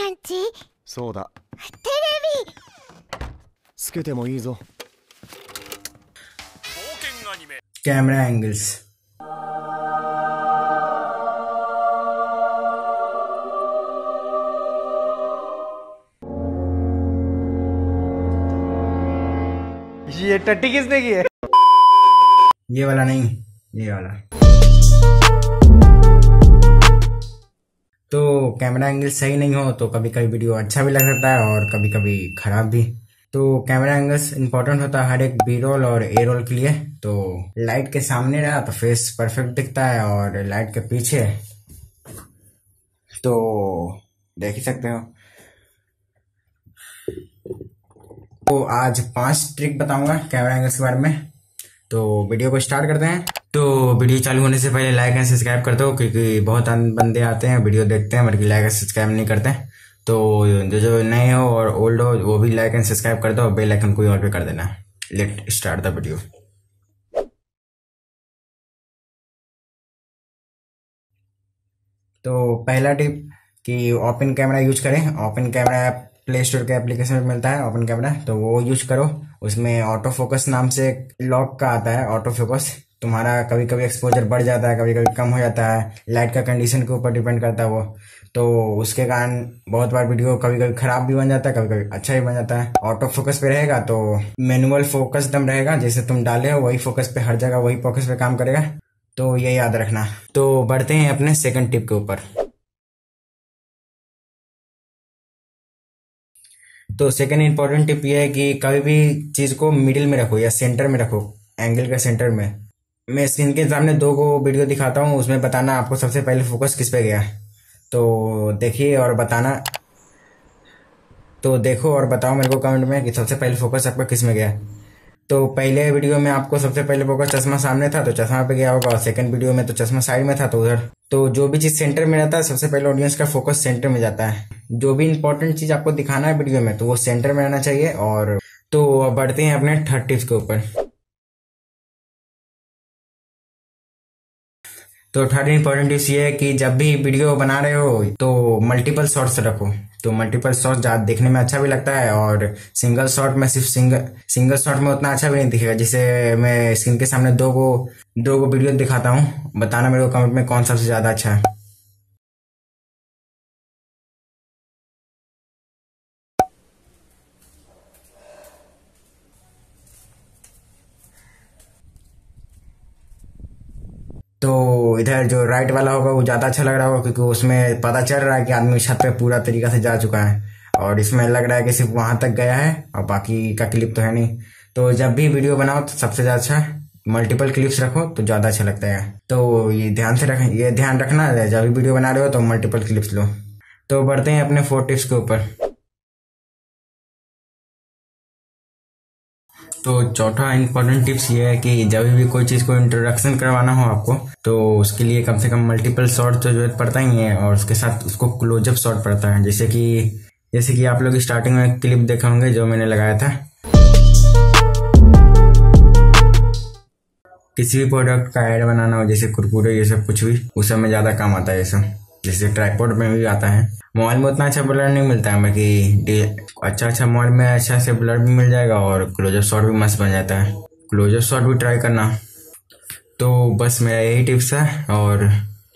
アンチ。 そうだ。 テレビつけてもいいぞ。 冒険アニメ camera angles. ये टट्टी किसने की है? ये वाला नहीं, ये वाला। तो कैमरा एंगल सही नहीं हो तो कभी कभी वीडियो अच्छा भी लग सकता है और कभी कभी खराब भी। तो कैमरा एंगल्स इंपॉर्टेंट होता है हर एक बी रोल और ए रोल के लिए। तो लाइट के सामने रहा तो फेस परफेक्ट दिखता है और लाइट के पीछे तो देख ही सकते हो। तो आज 5 ट्रिक बताऊंगा कैमरा एंगल्स के बारे में। तो वीडियो को स्टार्ट करते हैं। तो वीडियो चालू होने से पहले लाइक एंड सब्सक्राइब कर दो, क्योंकि बहुत बंदे आते हैं वीडियो देखते हैं बल्कि लाइक एंड सब्सक्राइब नहीं करते हैं। तो जो नए हो और ओल्ड हो वो भी लाइक एंड सब्सक्राइब कर दो और बेल आइकन को ऑल पे कर देना। Let start the video. तो पहला टिप कि ओपन कैमरा यूज करें। ओपन कैमरा प्ले स्टोर के एप्लीकेशन में मिलता है ओपन कैमरा, तो वो यूज करो। उसमें ऑटो फोकस नाम से लॉक का आता है ऑटो फोकस। तुम्हारा कभी कभी एक्सपोजर बढ़ जाता है, कभी कभी कम हो जाता है, लाइट का कंडीशन के ऊपर डिपेंड करता है वो। तो उसके कारण बहुत बार वीडियो कभी कभी खराब भी बन जाता है, कभी कभी अच्छा भी बन जाता है। ऑटो फोकस पे रहेगा तो मैनुअल फोकस दम रहेगा, जैसे तुम डाले हो वही फोकस पे हर जगह वही फोकस पे काम करेगा। तो ये याद रखना। तो बढ़ते हैं अपने सेकंड टिप के ऊपर। तो सेकंड इंपॉर्टेंट टिप ये है कि कभी भी चीज को मिडिल में रखो या सेंटर में रखो, एंगल के सेंटर में। मैं स्क्रीन के सामने 2 को वीडियो दिखाता हूँ, उसमें बताना आपको सबसे पहले फोकस किस पे गया। तो देखिए और बताना। तो देखो और बताओ मेरे को कमेंट में कि सबसे पहले फोकस आपका किस में गया। तो पहले वीडियो में आपको सबसे पहले फोकस चश्मा सामने था तो चश्मा पे गया होगा, और सेकंड वीडियो में तो चश्मा साइड में था तो उधर। तो जो भी चीज सेंटर में रहता है सबसे पहले ऑडियंस का फोकस सेंटर में जाता है। जो भी इंपॉर्टेंट चीज आपको दिखाना है वीडियो में तो वो सेंटर में रहना चाहिए। और तो अब बढ़ते हैं अपने थर्ड टिप्स के ऊपर। तो थर्ड इंपॉर्टेंट टिप्स ये है कि जब भी वीडियो बना रहे हो तो मल्टीपल शॉट्स रखो। तो मल्टीपल शॉट ज्यादा देखने में अच्छा भी लगता है, और सिंगल शॉट में सिर्फ सिंगल शॉट में उतना अच्छा भी नहीं दिखेगा। जैसे मैं स्क्रीन के सामने दो को वीडियो दिखाता हूँ, बताना मेरे को कमेंट में कौन सबसे ज्यादा अच्छा है। तो इधर जो राइट वाला होगा वो ज्यादा अच्छा लग रहा होगा, क्योंकि उसमें पता चल रहा है कि आदमी छत पे पूरा तरीका से जा चुका है, और इसमें लग रहा है कि सिर्फ वहां तक गया है और बाकी का क्लिप तो है नहीं। तो जब भी वीडियो बनाओ तो सबसे ज्यादा अच्छा मल्टीपल क्लिप्स रखो तो ज्यादा अच्छा लगता है। तो ये ध्यान रखना, जब भी वीडियो बना रहे हो तो मल्टीपल क्लिप्स लो। तो बढ़ते हैं अपने 4 टिप्स के ऊपर। तो चौथा इंपॉर्टेंट टिप्स ये है कि जब भी कोई चीज को इंट्रोडक्शन करवाना हो आपको तो उसके लिए कम से कम मल्टीपल शॉट तो जरूरत पड़ता ही है, और उसके साथ उसको क्लोजअप शॉट पड़ता है। जैसे कि आप लोग स्टार्टिंग में क्लिप देखे होंगे जो मैंने लगाया था। किसी भी प्रोडक्ट का ऐड बनाना हो, जैसे कुरकुरे ये सब कुछ भी, उस सब में ज्यादा काम आता है ये सब। जैसे ट्राइपॉड में भी आता है। मोबाइल में उतना अच्छा ब्लर नहीं मिलता है, बाकी अच्छा मोबाइल में अच्छा से ब्लर भी मिल जाएगा और क्लोजअप शॉट भी मस्त बन जाता है। क्लोजअप शॉट भी ट्राई करना। तो बस मेरा यही टिप्स है। और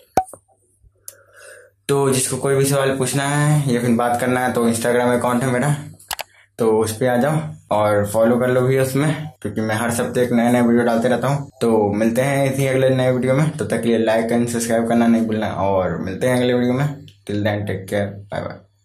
तो जिसको कोई भी सवाल पूछना है या फिर बात करना है तो इंस्टाग्राम अकाउंट है मेरा, तो उस पे आ जाओ और फॉलो कर लो भी उसमें, क्योंकि मैं हर सप्ताह एक नया वीडियो डालते रहता हूँ। तो मिलते हैं इसी अगले नए वीडियो में, तो तक के लिए लाइक एंड सब्सक्राइब करना नहीं भूलना, और मिलते हैं अगले वीडियो में। Till then take care, bye bye.